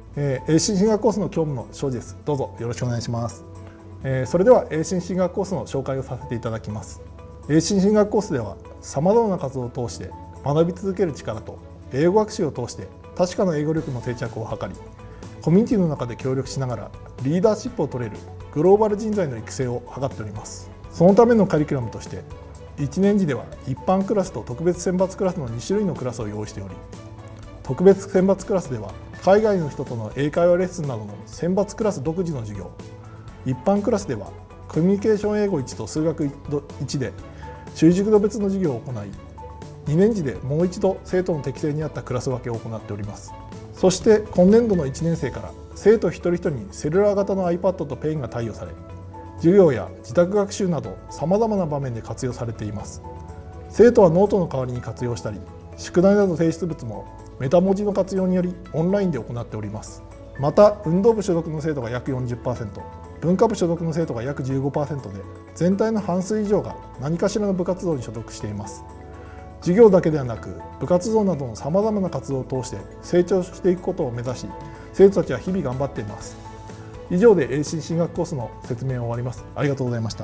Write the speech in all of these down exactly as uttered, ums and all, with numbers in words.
えー、英進進学コースの教務の庄司です。どうぞよろしくお願いします。えー、それでは英進進学コースの紹介をさせていただきます。英進進学コースではさまざまな活動を通して学び続ける力と英語学習を通して確かな英語力の定着を図り、コミュニティの中で協力しながらリーダーシップを取れるグローバル人材の育成を図っております。そのためのカリキュラムとしていちねん次では一般クラスと特別選抜クラスのに種類のクラスを用意しており、特別選抜クラスでは海外の人との英会話レッスンなどの選抜クラス独自の授業、一般クラスではコミュニケーション英語いちと数学いちで習熟度別の授業を行い、にねん次でもう一度生徒の適性に合ったクラス分けを行っております。そして今年度のいちねん生から生徒一人一人にセルラー型の アイパッド とペンが貸与され、授業や自宅学習などさまざまな場面で活用されています。生徒はノートの代わりに活用したり、宿題など提出物もメタ文字の活用によりオンラインで行っております。また運動部所属の生徒が約 よんじゅっパーセント、文化部所属の生徒が約 じゅうごパーセント で、全体の半数以上が何かしらの部活動に所属しています。授業だけではなく部活動などのさまざまな活動を通して成長していくことを目指し、生徒たちは日々頑張っています。以上で英進進学コースの説明を終わります。ありがとうございました。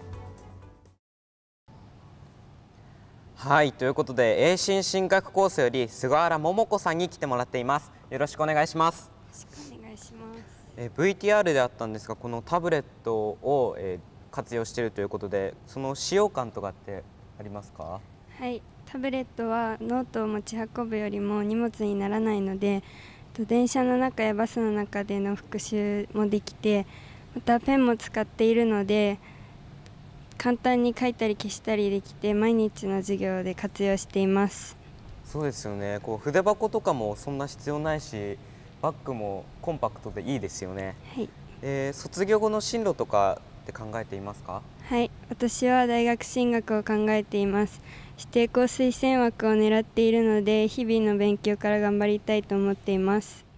はい、ということで英進進学コースより菅原桃子さんに来てもらっています。よろしくお願いします。 よろしくお願いします。 え ブイティーアール であったんですが、このタブレットを、えー、活用しているということで、その使用感とかってありますか？ はい、タブレットはノートを持ち運ぶよりも荷物にならないので、電車の中やバスの中での復習もできて、またペンも使っているので簡単に書いたり消したりできて、毎日の授業で活用しています。 そうですよね。こう筆箱とかもそんな必要ないし、バッグもコンパクトでいいですよね。 はい、 えー、卒業後の進路とかって考えていますか？ はい、私は大学進学を考えています。指定校推薦枠を狙っているので、日々の勉強から頑張りたいと思っています。